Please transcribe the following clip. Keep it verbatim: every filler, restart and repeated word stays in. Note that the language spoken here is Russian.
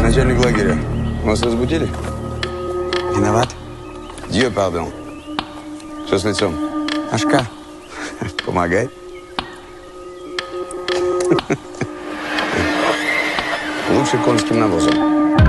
Начальник лагеря. Вас разбудили? Виноват. Дьё, пардон. Что с лицом? Ашка. Помогай. Лучше конским навозом.